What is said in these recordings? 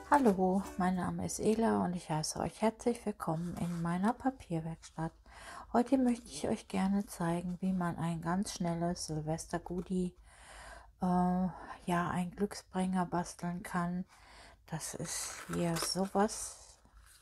Hallo, mein Name ist Ela und ich heiße euch herzlich willkommen in meiner Papierwerkstatt. Heute möchte ich euch gerne zeigen, wie man ein ganz schnelles Silvester-Goodie, ja, ein Glücksbringer basteln kann. Das ist hier sowas.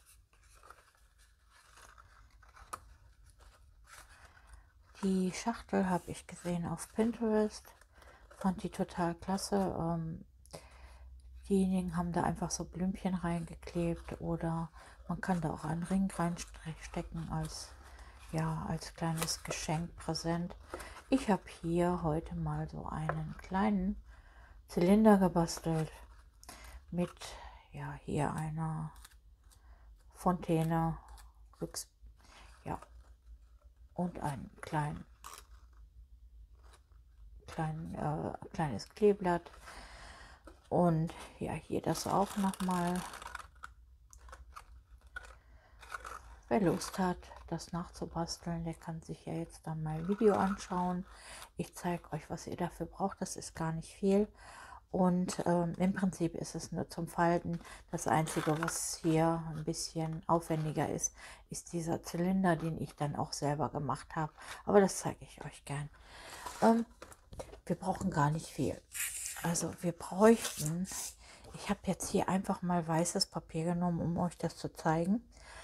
Die Schachtel habe ich gesehen auf Pinterest, fand die total klasse. Diejenigen haben da einfach so Blümchen reingeklebt oder man kann da auch einen Ring reinstecken als, ja, als kleines Geschenkpräsent. Ich habe hier heute mal so einen kleinen Zylinder gebastelt mit, ja, hier einer Fontäne, ja, und ein kleines Kleeblatt. Und ja, hier das auch nochmal. Wer Lust hat, das nachzubasteln, der kann sich ja jetzt dann mal Video anschauen. Ich zeige euch, was ihr dafür braucht. Das ist gar nicht viel. Und im Prinzip ist es nur zum Falten. Das Einzige, was hier ein bisschen aufwendiger ist, ist dieser Zylinder, den ich dann auch selber gemacht habe. Aber das zeige ich euch gern. Wir brauchen gar nicht viel. Also wir bräuchten, ich habe jetzt hier einfach mal weißes Papier genommen, um euch das zu zeigen.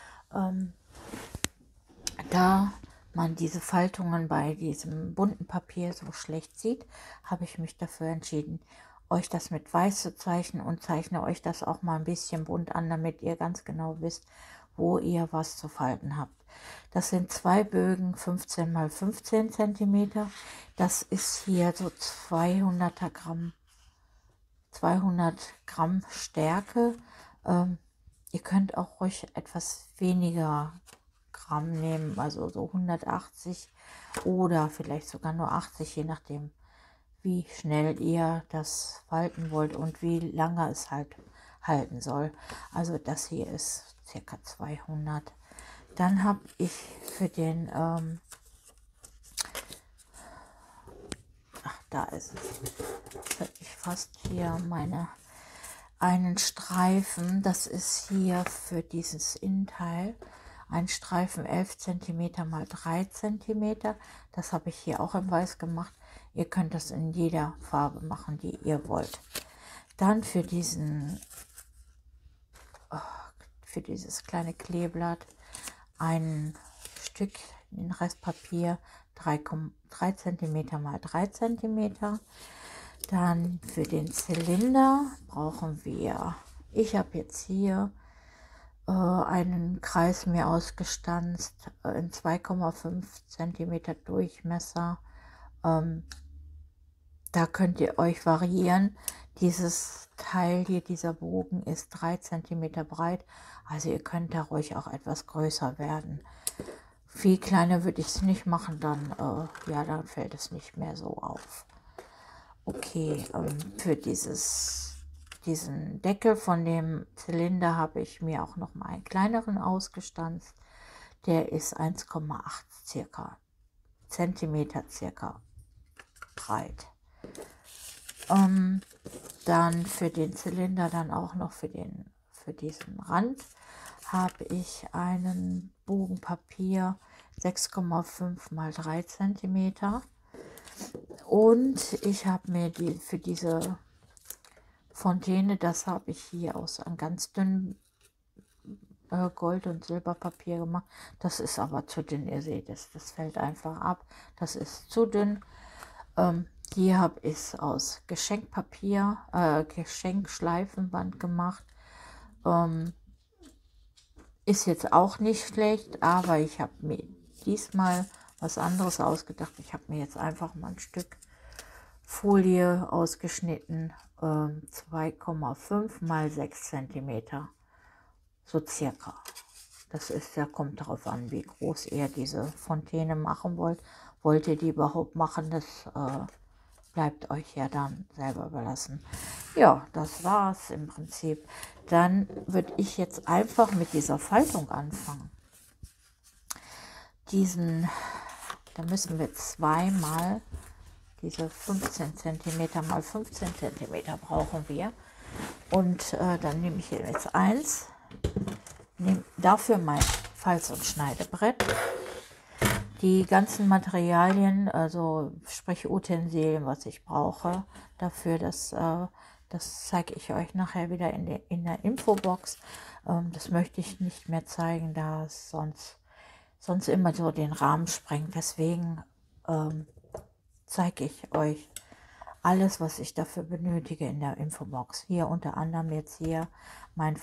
Da man diese Faltungen bei diesem bunten Papier so schlecht sieht, habe ich mich dafür entschieden, euch das mit weiß zu zeichnen und zeichne euch das auch mal ein bisschen bunt an, damit ihr ganz genau wisst, wo ihr was zu falten habt. Das sind zwei Bögen 15 x 15 cm. Das ist hier so 200 Gramm Stärke. Ihr könnt auch ruhig etwas weniger Gramm nehmen, also so 180 oder vielleicht sogar nur 80, je nachdem, wie schnell ihr das falten wollt und wie lange es halt halten soll. Also das hier ist circa 200. Dann habe ich für den, da ist es, habe ich fast hier einen Streifen, das ist hier für dieses Innenteil ein Streifen 11 cm mal 3 cm. Das habe ich hier auch in weiß gemacht. Ihr könnt das in jeder Farbe machen, die ihr wollt. Dann für dieses kleine Kleeblatt ein Stück in Restpapier 3 cm mal 3 cm. Dann für den Zylinder brauchen wir, ich habe jetzt hier einen Kreis mir ausgestanzt in 2,5 cm Durchmesser. Da könnt ihr euch variieren. Dieses Teil hier, dieser Bogen ist 3 cm breit, also ihr könnt da ruhig auch etwas größer werden. Viel kleiner würde ich es nicht machen, dann, ja, dann fällt es nicht mehr so auf. Okay, für diesen Deckel von dem Zylinder habe ich mir auch noch mal einen kleineren ausgestanzt. Der ist 1,8 Zentimeter circa breit. Dann für den Zylinder, dann auch noch für diesen Rand, habe ich einen Bogen Papier 6,5 mal 3 cm. Und ich habe mir für diese Fontäne, das habe ich hier aus einem ganz dünnen Gold- und Silberpapier gemacht. Das ist aber zu dünn, ihr seht es, das fällt einfach ab. Das ist zu dünn. Hier habe ich es aus Geschenkpapier, Geschenkschleifenband gemacht. Ist jetzt auch nicht schlecht, aber ich habe mir diesmal was anderes ausgedacht. Ich habe mir jetzt einfach mal ein Stück Folie ausgeschnitten, 2,5 mal 6 cm, so circa. Das ist, ja, kommt darauf an, wie groß ihr diese Fontäne machen wollt. Wollt ihr die überhaupt machen, das bleibt euch ja dann selber überlassen. Ja, das war's im Prinzip. Dann würde ich jetzt einfach mit dieser Faltung anfangen. Da müssen wir zweimal diese 15 cm mal 15 cm brauchen wir. Und dann nehme ich hier jetzt eins, nehme dafür mein Falz- und Schneidebrett. Die ganzen Materialien, also sprich Utensilien, was ich brauche dafür, das zeige ich euch nachher wieder in der Infobox. Das möchte ich nicht mehr zeigen, da es sonst immer so den Rahmen sprengt. Deswegen zeige ich euch alles, was ich dafür benötige in der Infobox. Hier unter anderem jetzt hier mein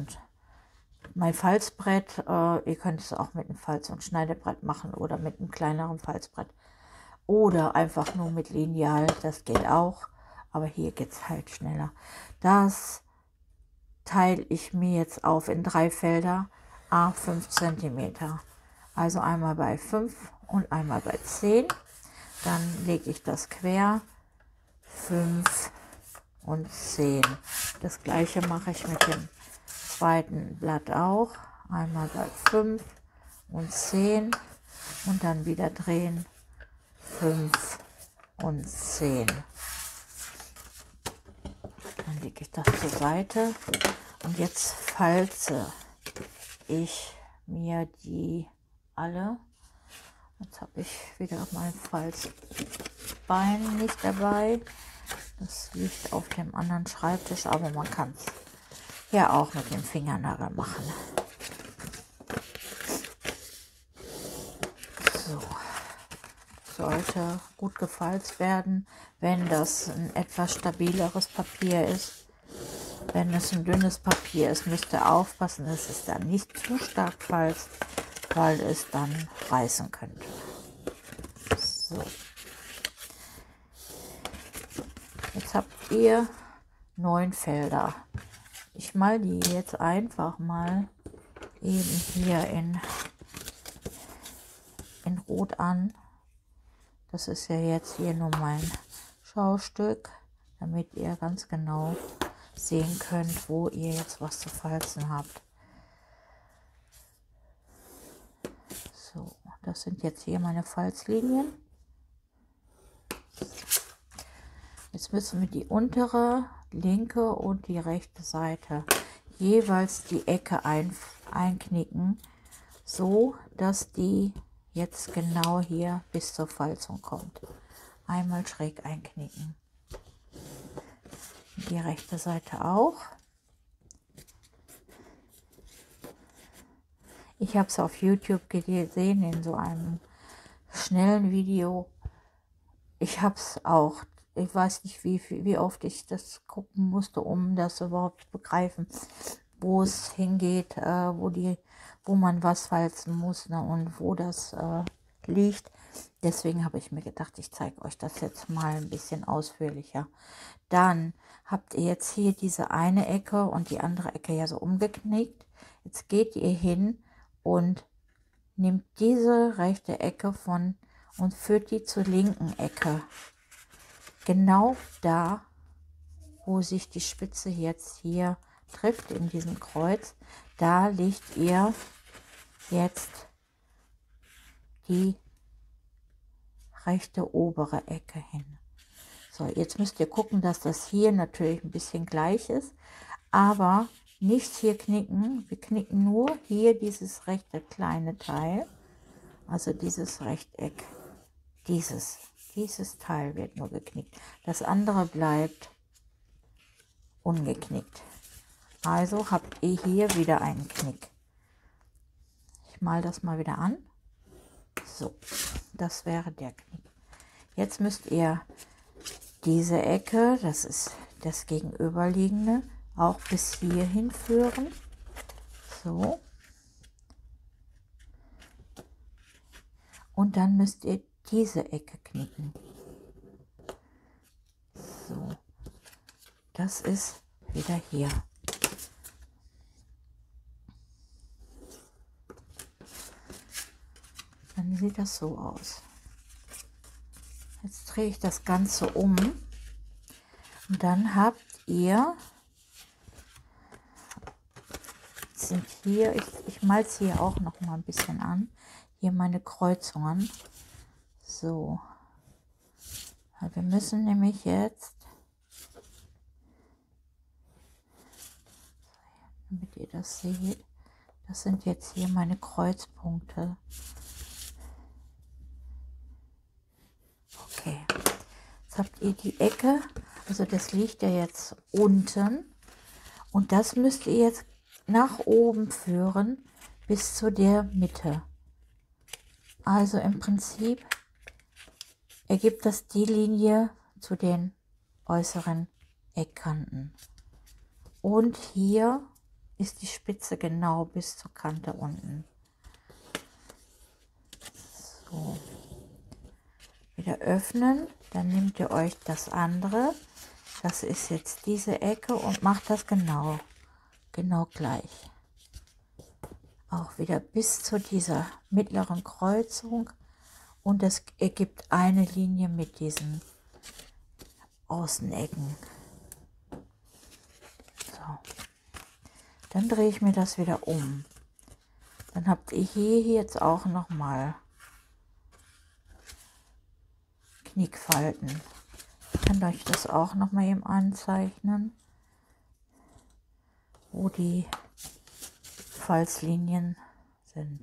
Falzbrett. Ihr könnt es auch mit einem Falz- und Schneidebrett machen oder mit einem kleineren Falzbrett. Oder einfach nur mit Lineal, das geht auch. Aber hier geht es halt schneller. Das teile ich mir jetzt auf in 3 Felder, à 5 cm. Also einmal bei 5 und einmal bei 10. Dann lege ich das quer, 5 und 10. Das gleiche mache ich mit dem zweiten Blatt auch. Einmal bei 5 und 10 und dann wieder drehen, 5 und 10. Dann lege ich das zur Seite und jetzt falze ich mir die alle. Jetzt habe ich wieder mein Falzbein nicht dabei. Das liegt auf dem anderen Schreibtisch, aber man kann es ja auch mit dem Fingernagel machen. So, sollte gut gefalzt werden, wenn das ein etwas stabileres Papier ist. Wenn es ein dünnes Papier ist, müsst ihr aufpassen, dass es dann nicht zu stark falzt, weil es dann reißen könnte. So. Jetzt habt ihr 9 Felder. Ich mal die jetzt einfach mal eben hier in Rot an. Das ist ja jetzt hier nur mein Schaustück, damit ihr ganz genau sehen könnt, wo ihr jetzt was zu falzen habt. So, das sind jetzt hier meine Falzlinien. Jetzt müssen wir die untere, linke und die rechte Seite jeweils die Ecke einknicken, so dass die jetzt genau hier bis zur Falzung kommt. Einmal schräg einknicken. Die rechte Seite auch. Ich habe es auf YouTube gesehen in so einem schnellen Video. Ich habe es auch. Ich weiß nicht, wie oft ich das gucken musste, um das überhaupt zu begreifen, wo es hingeht, wo man was falzen muss, ne, und wo das liegt. Deswegen habe ich mir gedacht, ich zeige euch das jetzt mal ein bisschen ausführlicher. Dann habt ihr jetzt hier diese eine Ecke und die andere Ecke ja so umgeknickt. Jetzt geht ihr hin und nehmt diese rechte Ecke und führt die zur linken Ecke. Genau da, wo sich die Spitze jetzt hier trifft in diesem Kreuz, da legt ihr jetzt die rechte obere Ecke hin. So, jetzt müsst ihr gucken, dass das hier natürlich ein bisschen gleich ist, aber nicht hier knicken. Wir knicken nur hier dieses rechte kleine Teil, also dieses Rechteck, dieses Teil wird nur geknickt. Das andere bleibt ungeknickt. Also habt ihr hier wieder einen Knick. Ich male das mal wieder an. So, das wäre der Knick. Jetzt müsst ihr diese Ecke, das ist das gegenüberliegende, auch bis hierhin führen. So. Und dann müsst ihr diese Ecke knicken. So. Das ist wieder hier. Dann sieht das so aus. Jetzt drehe ich das Ganze um und dann habt ihr, sind hier, ich male es hier auch noch mal ein bisschen an, hier meine Kreuzungen. So, wir müssen nämlich jetzt ihr das seht. Das sind jetzt hier meine Kreuzpunkte. Okay, jetzt habt ihr die Ecke, also das liegt ja jetzt unten und das müsst ihr jetzt nach oben führen bis zu der Mitte. Also im Prinzip ergibt das die Linie zu den äußeren Eckkanten. Und hier ist die Spitze genau bis zur Kante unten. So. Wieder öffnen, dann nehmt ihr euch das andere. Das ist jetzt diese Ecke und macht das genau gleich. Auch wieder bis zu dieser mittleren Kreuzung. Und das ergibt eine Linie mit diesen Außenecken. So. Dann drehe ich mir das wieder um. Dann habt ihr hier jetzt auch noch mal Knickfalten. Ich kann euch das auch noch mal eben anzeichnen, wo die Falzlinien sind.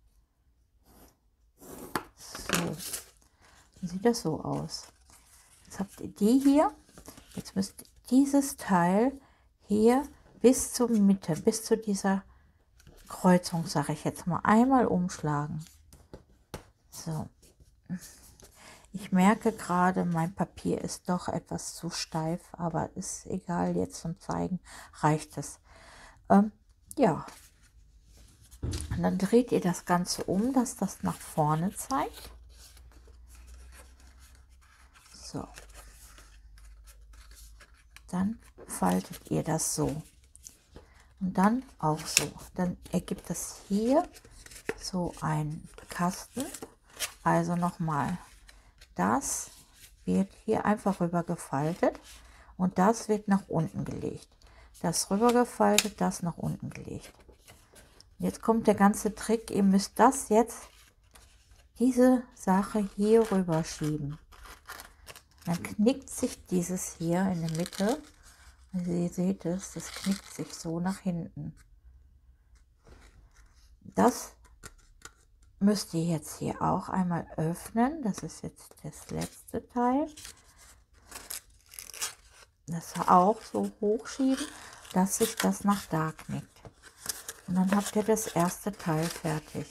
So, dann sieht das so aus. Jetzt habt ihr die hier. Jetzt müsst ihr dieses Teil hier bis zur Mitte, bis zu dieser Kreuzung, sage ich jetzt mal, einmal umschlagen. So. Ich merke gerade, mein Papier ist doch etwas zu steif, aber ist egal, jetzt zum Zeigen reicht es. Ja, und dann dreht ihr das Ganze um, dass das nach vorne zeigt. So, dann faltet ihr das so und dann auch so. Dann ergibt das hier so ein Kasten. Also nochmal. Das wird hier einfach rüber gefaltet und das wird nach unten gelegt. Das rüber gefaltet, das nach unten gelegt. Jetzt kommt der ganze Trick. Ihr müsst das jetzt, diese Sache hier rüber schieben. Dann knickt sich dieses hier in der Mitte. Also ihr seht es, das knickt sich so nach hinten. Das müsst ihr jetzt hier auch einmal öffnen. Das ist jetzt das letzte Teil. Das auch so hochschieben, dass sich das nach da knickt. Und dann habt ihr das erste Teil fertig.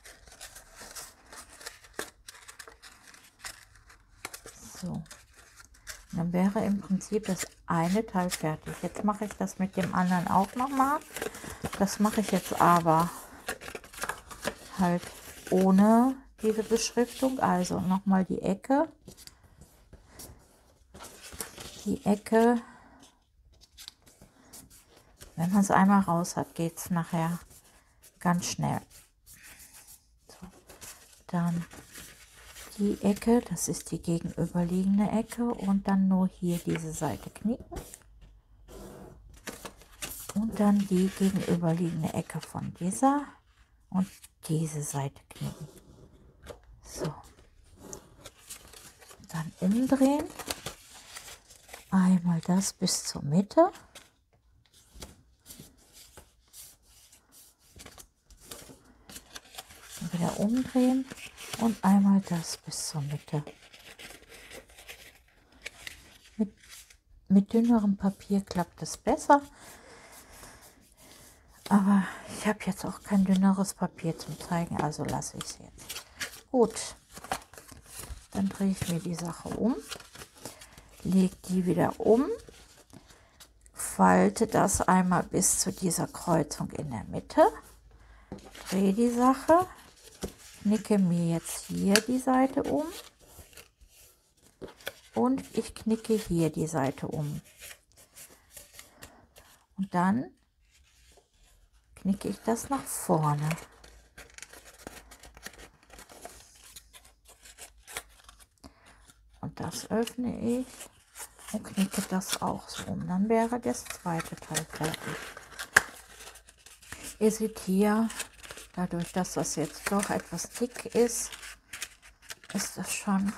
So. Und dann wäre im Prinzip das eine Teil fertig. Jetzt mache ich das mit dem anderen auch nochmal. Das mache ich jetzt aber halt ohne diese Beschriftung. Also nochmal die Ecke. Die Ecke. Wenn man es einmal raus hat, geht es nachher ganz schnell. So. Dann die Ecke, das ist die gegenüberliegende Ecke und dann nur hier diese Seite knicken. Und dann die gegenüberliegende Ecke von dieser und diese Seite knicken. So. Dann umdrehen. Einmal das bis zur Mitte. Wieder umdrehen und einmal das bis zur Mitte. Mit dünnerem Papier klappt es besser, aber ich habe jetzt auch kein dünneres Papier zum Zeigen, also lasse ich es jetzt. Gut, dann drehe ich mir die Sache um, lege die wieder um, falte das einmal bis zu dieser Kreuzung in der Mitte, drehe die Sache, knicke mir jetzt hier die Seite um und ich knicke hier die Seite um. Und dann knicke ich das nach vorne. Und das öffne ich und knicke das auch so um. Dann wäre das zweite Teil fertig. Ihr seht hier, dadurch, dass das jetzt doch etwas dick ist, ist das schon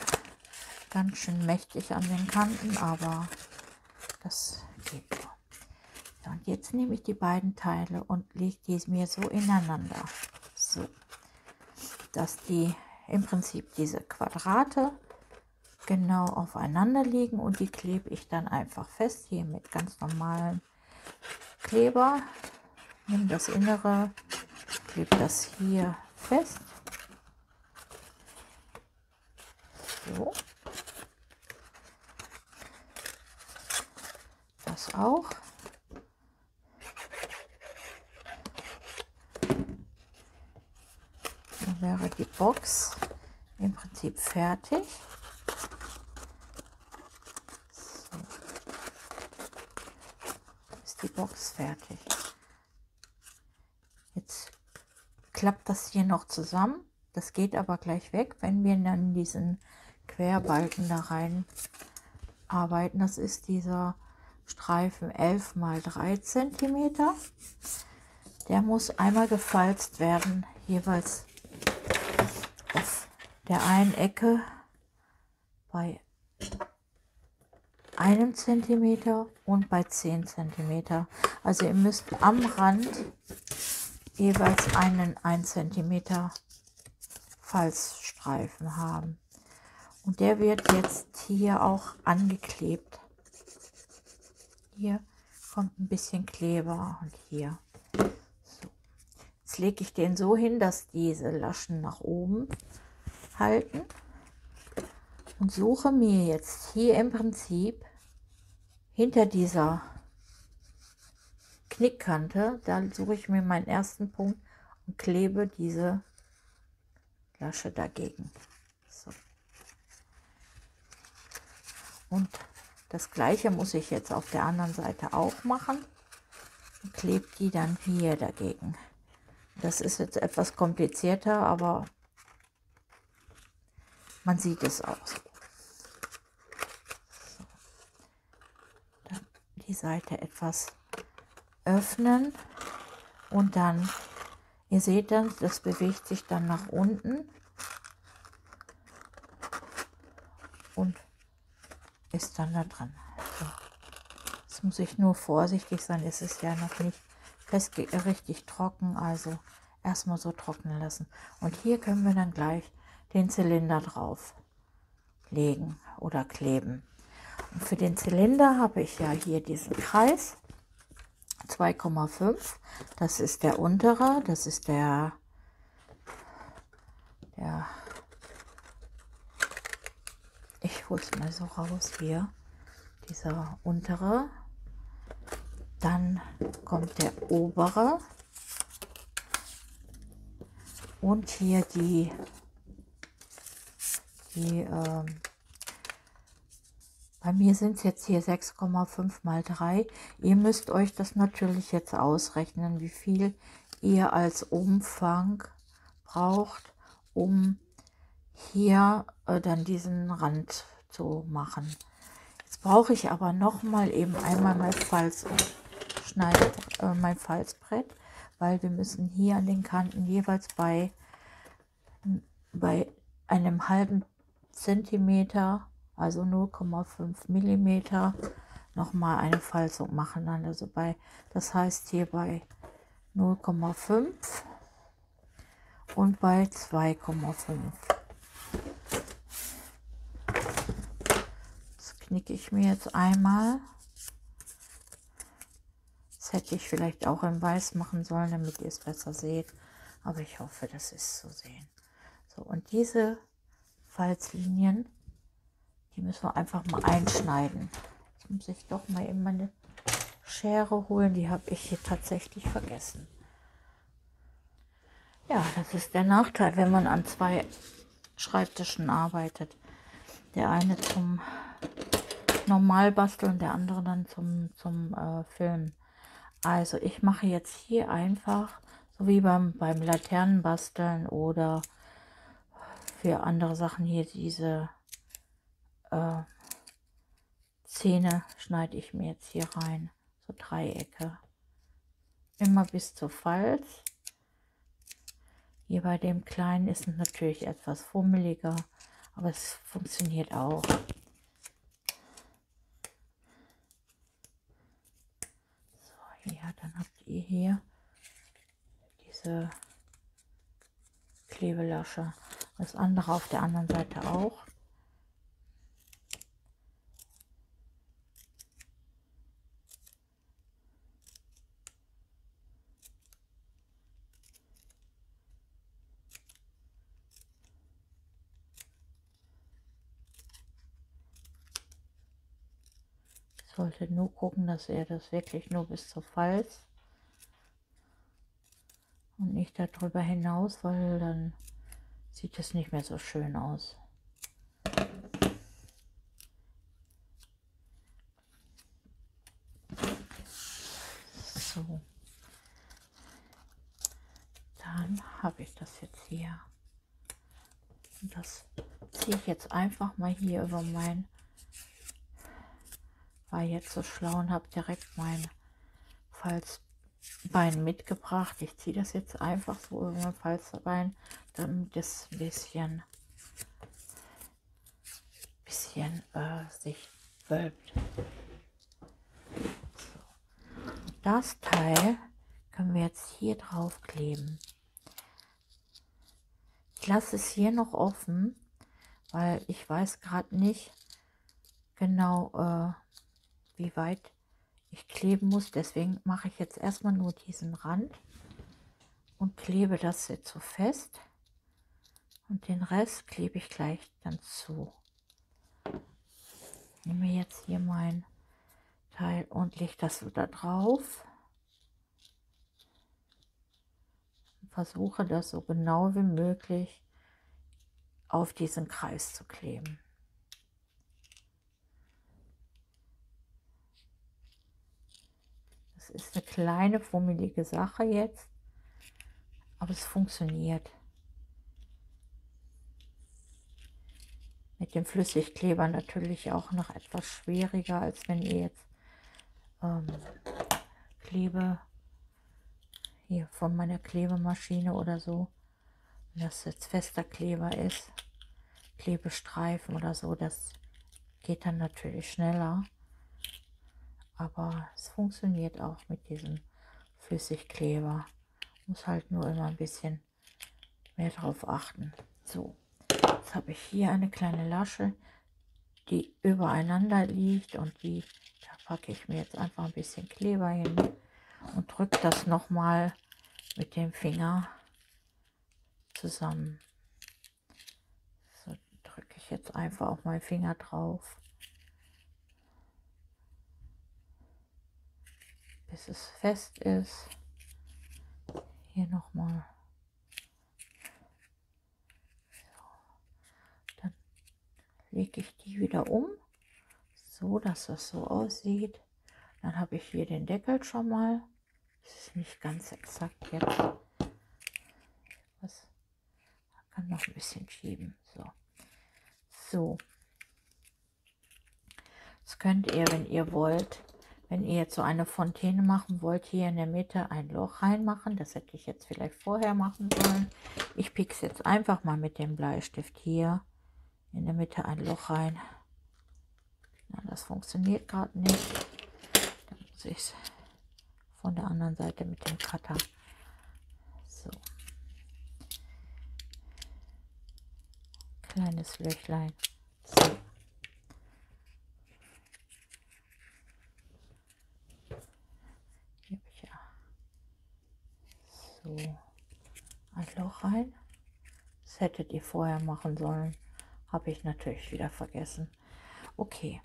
ganz schön mächtig an den Kanten, aber das geht so. So, und jetzt nehme ich die beiden Teile und lege die mir so ineinander, so, dass die im Prinzip diese Quadrate genau aufeinander liegen, und die klebe ich dann einfach fest hier mit ganz normalen Kleber. Nehme das Innere, klebe das hier fest. So. Das auch. Dann wäre die Box im Prinzip fertig. So. Ist die Box fertig. Jetzt klappt das hier noch zusammen. Das geht aber gleich weg, wenn wir dann diesen Querbalken da rein arbeiten. Das ist dieser Streifen 11 mal 3 cm. Der muss einmal gefalzt werden, jeweils auf der einen Ecke bei 1 cm und bei 10 cm. Also ihr müsst am Rand jeweils einen 1 cm Falzstreifen haben. Und der wird jetzt hier auch angeklebt. Hier kommt ein bisschen Kleber und hier. So. Jetzt lege ich den so hin, dass diese Laschen nach oben halten. Und suche mir jetzt hier im Prinzip hinter dieser Knickkante, da suche ich mir meinen ersten Punkt und klebe diese Lasche dagegen. So. Und das gleiche muss ich jetzt auf der anderen Seite auch machen und klebe die dann hier dagegen. Das ist jetzt etwas komplizierter, aber man sieht es auch so. So. Dann die Seite etwas öffnen und dann, ihr seht dann, das bewegt sich dann nach unten und ist dann da dran. So. Jetzt muss ich nur vorsichtig sein, es ist ja noch nicht richtig trocken, also erstmal so trocknen lassen. Und hier können wir dann gleich den Zylinder drauf legen oder kleben. Und für den Zylinder habe ich ja hier diesen Kreis 2,5, das ist der untere, das ist der ich hole es mal so raus hier, dieser untere, dann kommt der obere und hier bei mir sind es jetzt hier 6,5 mal 3. Ihr müsst euch das natürlich jetzt ausrechnen, wie viel ihr als Umfang braucht, um hier dann diesen Rand zu machen. Jetzt brauche ich aber noch mal eben einmal mein mein Falzbrett, weil wir müssen hier an den Kanten jeweils bei einem halben Zentimeter, also 0,5 Millimeter, noch mal eine Falzung machen. Also das heißt hier bei 0,5 und bei 2,5. Das knicke ich mir jetzt einmal. Das hätte ich vielleicht auch in Weiß machen sollen, damit ihr es besser seht. Aber ich hoffe, das ist zu sehen. So, und diese Falzlinien, die müssen wir einfach mal einschneiden. Jetzt muss ich doch mal eben meine Schere holen. Die habe ich hier tatsächlich vergessen. Ja, das ist der Nachteil, wenn man an zwei Schreibtischen arbeitet. Der eine zum Normalbasteln, der andere dann zum Filmen. Also ich mache jetzt hier einfach, so wie beim Laternenbasteln oder für andere Sachen hier, diese Zähne schneide ich mir jetzt hier rein. So Dreiecke. Immer bis zur Falz. Hier bei dem kleinen ist es natürlich etwas fummeliger, aber es funktioniert auch. So, Ja, dann habt ihr hier diese Klebelasche. Das andere auf der anderen Seite auch. Solltet nur gucken, dass ihr das wirklich nur bis zur Falz und nicht darüber hinaus, weil dann sieht es nicht mehr so schön aus. So, dann habe ich das jetzt hier. Und das ziehe ich jetzt einfach mal hier über mein, war jetzt so schlau und habe direkt mein Falzbein mitgebracht. Ich ziehe das jetzt einfach so über mein Falzbein, damit es ein bisschen sich wölbt. So. Das Teil können wir jetzt hier drauf kleben. Ich lasse es hier noch offen, weil ich weiß gerade nicht genau, wie weit ich kleben muss. Deswegen mache ich jetzt erstmal nur diesen Rand und klebe das jetzt so fest. Und den Rest klebe ich gleich dann zu. Ich nehme jetzt hier mein Teil und lege das so da drauf. Versuche das so genau wie möglich auf diesen Kreis zu kleben. Das ist eine kleine fummelige Sache jetzt, aber es funktioniert. Mit dem Flüssigkleber natürlich auch noch etwas schwieriger, als wenn ihr jetzt Klebe hier von meiner Klebemaschine oder so, wenn das jetzt fester Kleber ist, Klebestreifen oder so, das geht dann natürlich schneller, aber es funktioniert auch mit diesem Flüssigkleber. Muss halt nur immer ein bisschen mehr drauf achten. So, jetzt habe ich hier eine kleine Lasche, die übereinander liegt, und da packe ich mir jetzt einfach ein bisschen Kleber hin und drücke das nochmal mit dem Finger zusammen. So drücke ich jetzt einfach auf meinen Finger drauf, bis es fest ist. Hier nochmal. So. Dann lege ich die wieder um, so dass das so aussieht. Dann habe ich hier den Deckel schon mal. Das ist nicht ganz exakt jetzt. Was kann noch ein bisschen schieben. So. Das könnt ihr, wenn ihr wollt, wenn ihr jetzt so eine Fontäne machen wollt, hier in der Mitte ein Loch reinmachen. Das hätte ich jetzt vielleicht vorher machen sollen. Ich piek's jetzt einfach mal mit dem Bleistift hier in der Mitte ein Loch rein. Na, das funktioniert gerade nicht. Dann muss ich es von der anderen Seite mit dem Cutter. So. Kleines Löchlein. So. Hier habe ich ja so ein Loch rein. Das hättet ihr vorher machen sollen. Habe ich natürlich wieder vergessen. Okay.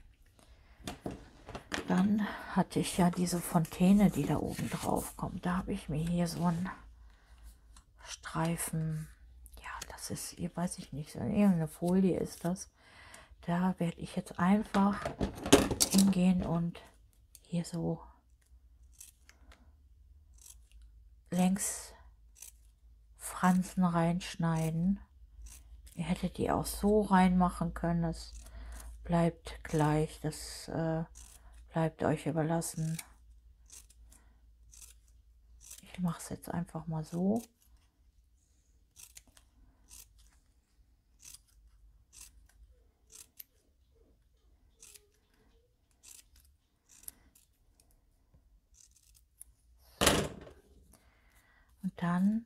Dann hatte ich ja diese Fontäne, die da oben drauf kommt. Da habe ich mir hier so einen Streifen, ja, das ist, hier weiß ich nicht, so irgendeine Folie ist das. Da werde ich jetzt einfach hingehen und hier so längs Fransen reinschneiden. Ihr hättet die auch so reinmachen können, das bleibt gleich, das bleibt euch überlassen. Ich mache es jetzt einfach mal so. dann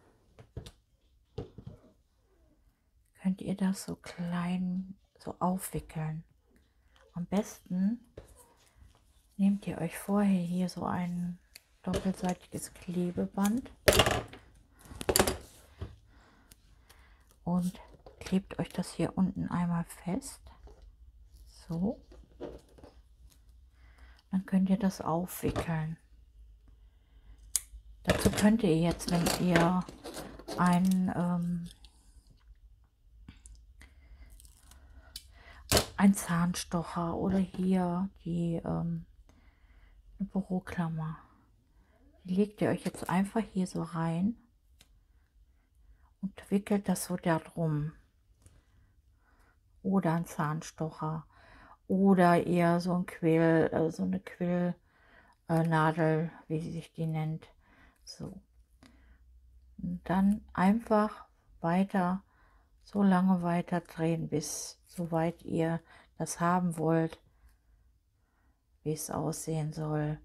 könnt ihr das so klein so aufwickeln. Am besten nehmt ihr euch vorher hier so ein doppelseitiges Klebeband und klebt euch das hier unten einmal fest. So. Dann könnt ihr das aufwickeln. Dazu könnt ihr jetzt, wenn ihr ein Zahnstocher oder hier die eine Büroklammer, die legt ihr euch jetzt einfach hier so rein und wickelt das so darum. Oder ein Zahnstocher oder eher so ein Quill, so eine Quillnadel, wie sich die nennt. So. Und dann einfach weiter, so lange weiter drehen, bis soweit ihr das haben wollt, wie es aussehen soll.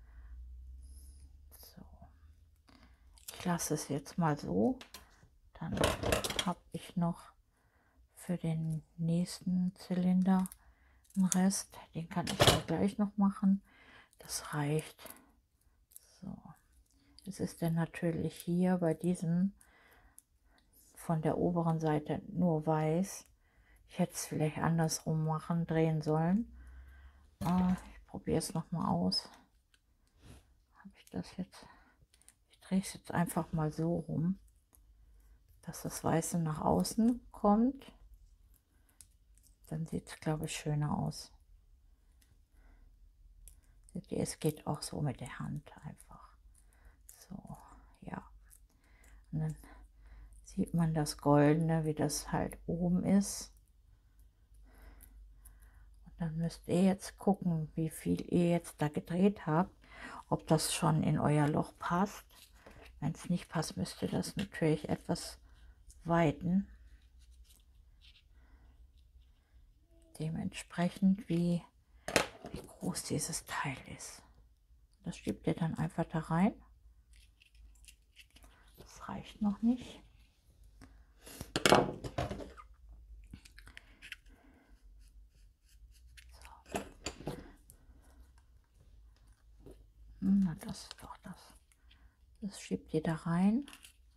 So. Ich lasse es jetzt mal so. Dann habe ich noch für den nächsten Zylinder einen Rest. Den kann ich dann gleich noch machen. Das reicht. So. Es ist dann natürlich hier bei diesem von der oberen Seite nur weiß. Ich hätte es vielleicht andersrum machen, drehen sollen. Ich probiere es noch mal aus. Habe ich das jetzt? Ich drehe es jetzt einfach mal so rum, dass das Weiße nach außen kommt. Dann sieht es, glaube ich, schöner aus. Seht ihr, es geht auch so mit der Hand einfach. So, ja. Und dann sieht man das Goldene, wie das halt oben ist. Und dann müsst ihr jetzt gucken, wie viel ihr jetzt da gedreht habt, ob das schon in euer Loch passt. Wenn es nicht passt, müsst ihr das natürlich etwas weiten. Dementsprechend, wie groß dieses Teil ist. Das schiebt ihr dann einfach da rein. Das reicht noch nicht. So. Na, das ist doch das. Das schiebt ihr da rein.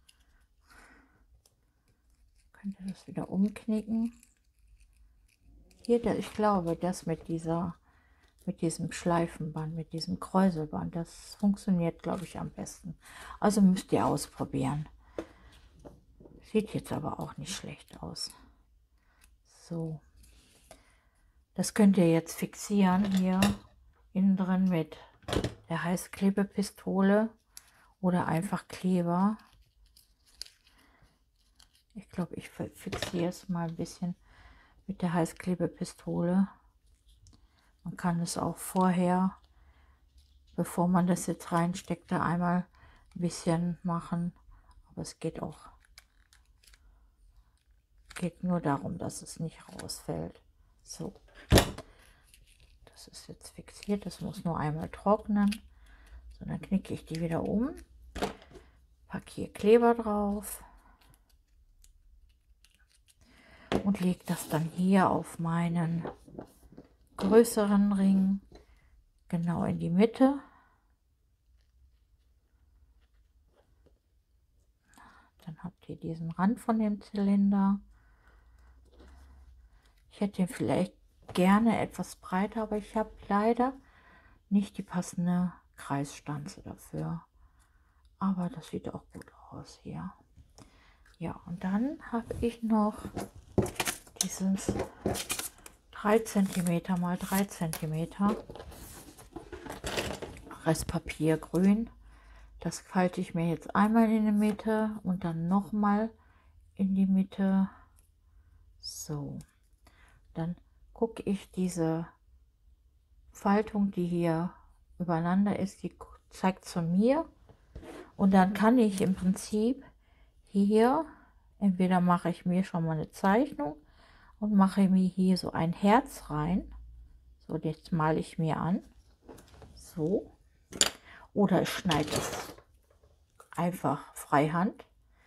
Könnt ihr das wieder umknicken. Hier, ich glaube, das mit diesem Schleifenband, mit diesem Kräuselband, das funktioniert, glaube ich, am besten. Also müsst ihr ausprobieren. Sieht jetzt aber auch nicht schlecht aus. So. Das könnt ihr jetzt fixieren hier innen drin mit der Heißklebepistole oder einfach Kleber. Ich glaube, ich fixiere es mal ein bisschen mit der Heißklebepistole. Man kann es auch vorher, bevor man das jetzt reinsteckt, da einmal ein bisschen machen. Aber es geht auch. Geht nur darum, dass es nicht rausfällt. So. Das ist jetzt fixiert. Das muss nur einmal trocknen. So, dann knicke ich die wieder um. Packe hier Kleber drauf. Und lege das dann hier auf meinen größeren Ring genau in die Mitte. Dann habt ihr diesen Rand von dem Zylinder. Ich hätte ihn vielleicht gerne etwas breiter, aber ich habe leider nicht die passende Kreisstanze dafür. Aber das sieht auch gut aus hier. Ja, und dann habe ich noch dieses 3 cm mal 3 cm Restpapier grün. Das falte ich mir jetzt einmal in die Mitte und dann noch mal in die Mitte. So, dann gucke ich diese Faltung, die hier übereinander ist, die zeigt zu mir. Und dann kann ich im Prinzip hier, entweder mache ich mir schon mal eine Zeichnung und mache mir hier so ein Herz rein. So, jetzt male ich mir an. So. Oder ich schneide es einfach Freihand.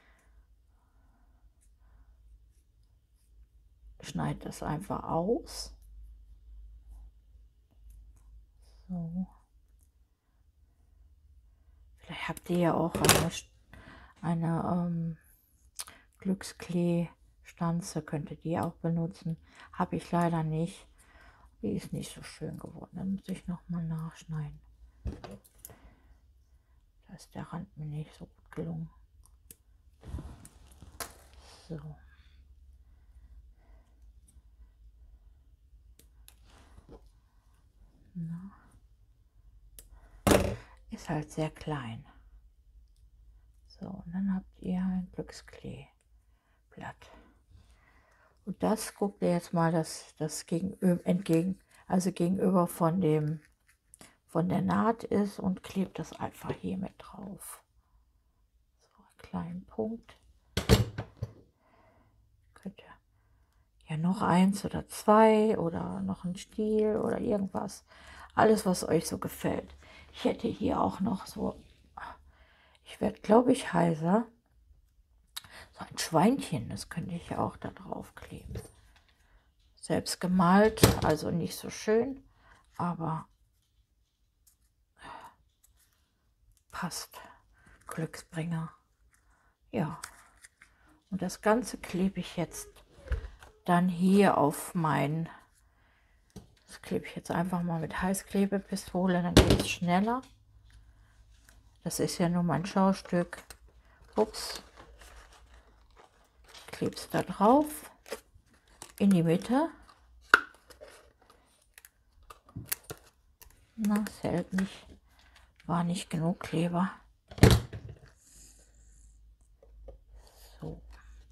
Schneide das einfach aus. So. Vielleicht habt ihr ja auch eine Glücksklee-Stanze, könntet ihr auch benutzen. Habe ich leider nicht. Die ist nicht so schön geworden. Dann muss ich noch mal nachschneiden. Da ist der Rand mir nicht so gut gelungen. So. Na. Ist halt sehr klein. So, und dann habt ihr ein Glückskleeblatt. Und das guckt ihr jetzt mal das gegenüber von der Naht ist und klebt das einfach hier mit drauf. So einen kleinen Punkt. Könnt ihr ja noch eins oder zwei oder noch ein Stiel oder irgendwas. Alles, was euch so gefällt. Ich hätte hier auch noch so, ich werde, glaube ich, heiser. So ein Schweinchen, das könnte ich ja auch da drauf kleben. Selbst gemalt, also nicht so schön, aber passt. Glücksbringer. Ja. Und das Ganze klebe ich jetzt dann hier auf mein, das klebe ich jetzt einfach mal mit Heißklebepistole, dann geht es schneller. Das ist ja nur mein Schaustück. Ups. Ich klebe es da drauf, in die Mitte. Na, es hält nicht. War nicht genug Kleber. So.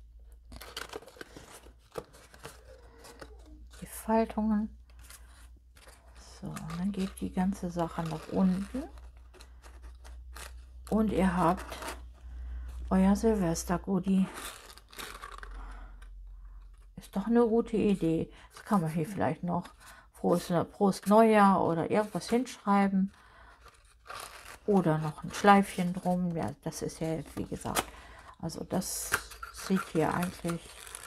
Die Faltungen. So, und dann geht die ganze Sache nach unten. Und ihr habt euer Silvester-Goodie. Ist doch eine gute Idee. Das kann man hier vielleicht noch Prost Neujahr oder irgendwas hinschreiben. Oder noch ein Schleifchen drum. Ja, das ist ja jetzt, wie gesagt, also das sieht hier eigentlich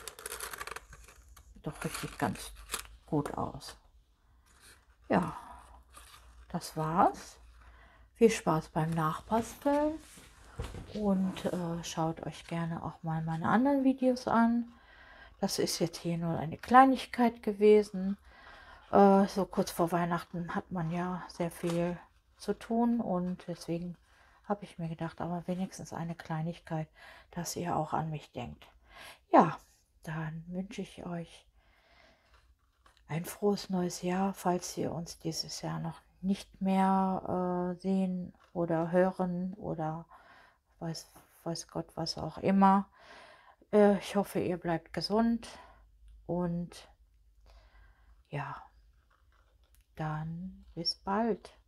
doch richtig ganz gut aus. Ja, das war's. Viel Spaß beim Nachbasteln und schaut euch gerne auch mal meine anderen Videos an. Das ist jetzt hier nur eine Kleinigkeit gewesen. So kurz vor Weihnachten hat man ja sehr viel zu tun und deswegen habe ich mir gedacht, aber wenigstens eine Kleinigkeit, dass ihr auch an mich denkt. Ja, dann wünsche ich euch ein frohes neues Jahr, falls wir uns dieses Jahr noch nicht mehr sehen oder hören oder weiß Gott was auch immer. Ich hoffe, ihr bleibt gesund und ja, dann bis bald.